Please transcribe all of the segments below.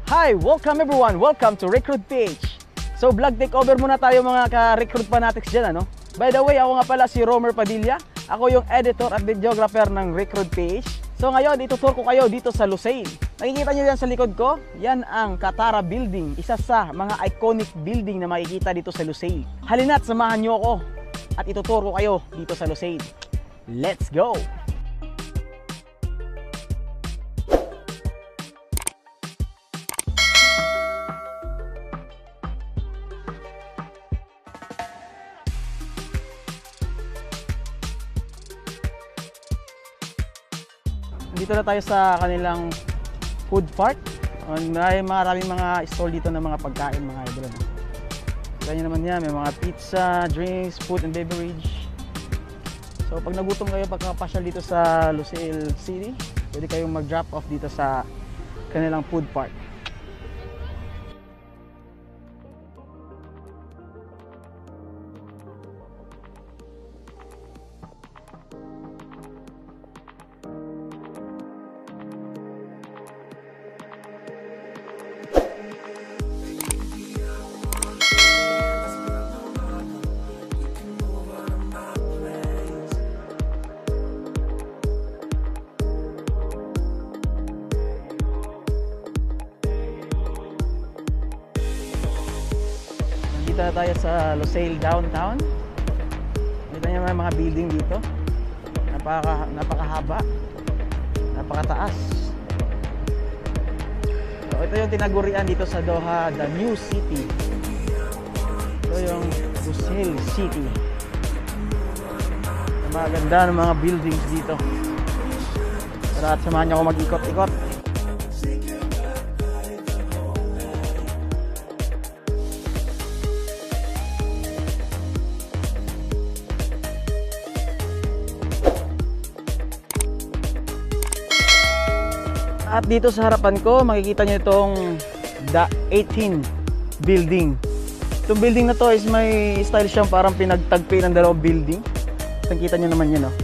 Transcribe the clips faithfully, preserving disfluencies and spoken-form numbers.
Hi! Welcome everyone! Welcome to RICROD-P H. So vlog takeover muna tayo mga ka-RICROD fanatics dyan, ano? By the way, ako nga pala si ROMMER Padilla. Ako yung editor at videographer ng RICROD-P H. So ngayon, itutur ko kayo dito sa LUSAIL. Nakikita nyo yan sa likod ko? Yan ang KATARA building. Isa sa mga iconic building na makikita dito sa LUSAIL. Halina at samahan nyo ako at itutur ko kayo dito sa LUSAIL. Let's go! Dito na tayo sa kanilang food park. May maraming mga stall dito ng mga pagkain, mga idol. Kaya naman yan, may mga pizza, drinks, food and beverage. So pag nagutom kayo pagkapasyal dito sa Lusial City, pwede kayong mag-drop off dito sa kanilang food park. Dito tayo sa LUSAIL downtown. Dito niyo may mga building dito. Napaka napakahaba. Napakataas. So ito yung tinagurian dito sa Doha, the new city. Ito yung Lusial City. Magaganda ng mga buildings dito. Tara at samahan niyo ako mag-ikot-ikot. At dito sa harapan ko, makikita nyo itong the eighteen building. Itong building na to is may style siyang parang pinagtagpi ng dalawang building. Nakikita nyo naman yun, no?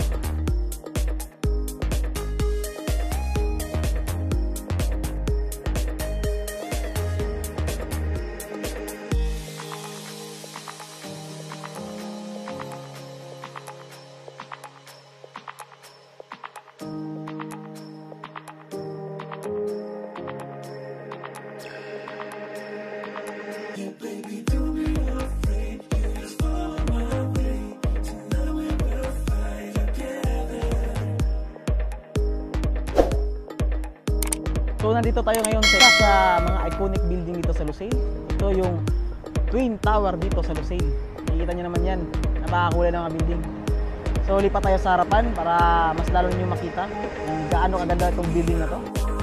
So nandito tayo ngayon sa, sa mga iconic building dito sa LUSAIL. Ito yung Twin Tower dito sa LUSAIL. Nakikita nyo naman yan, napakakulay ng mga building. So lipat tayo sa harapan para mas lalo nyo makita kung gaano kaganda itong building na to.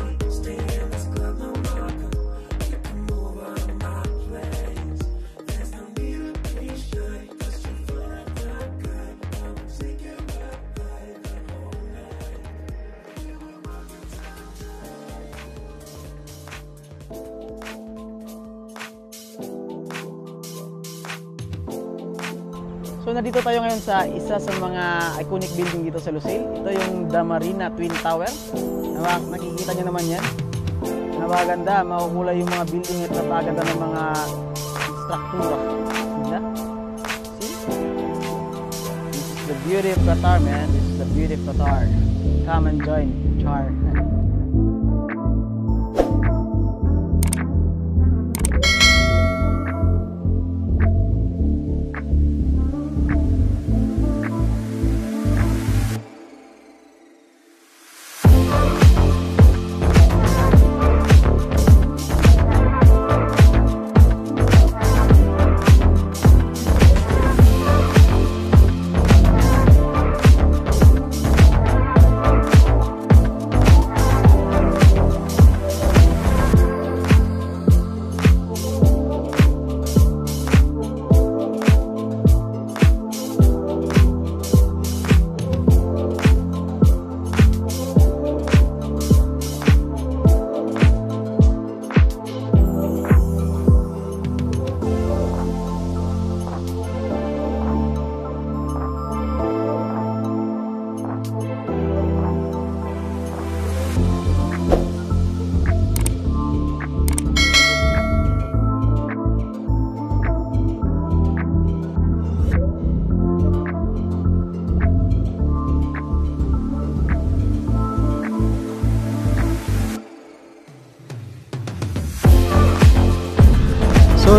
So nandito tayo ngayon sa isa sa mga iconic building dito sa LUSAIL. Ito yung the MARINA Twin Tower. Nakikita nyo naman yan. Napakaganda, makukulay yung mga building at napakaganda ng mga struktura. Diba? See? This is the beauty of Qatar, man. This is the beauty of Qatar. Come and join Char.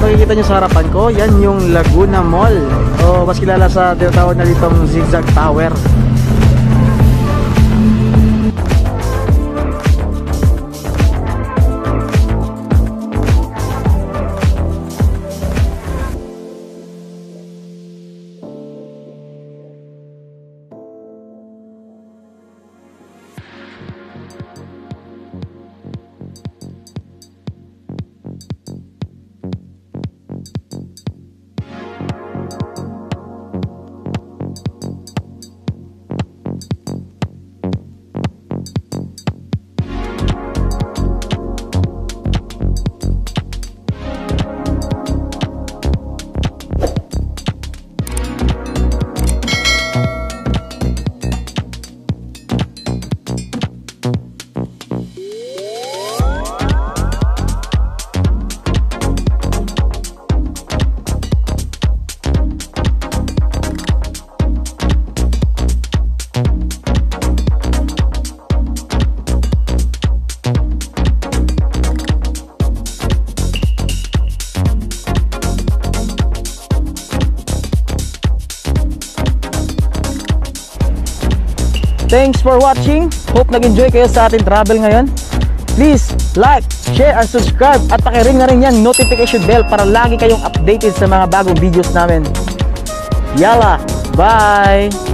makikita nyo sa harapan ko, yan yung Laguna Mall. O mas kilala sa tinatawag na ditong ZIGZAG Tower. Thanks for watching. Hope nag-enjoy kayo sa ating travel ngayon. Please like, share, and subscribe. At pakiring na rin yan notification bell para lagi kayong updated sa mga bagong videos namin. Yala! Bye!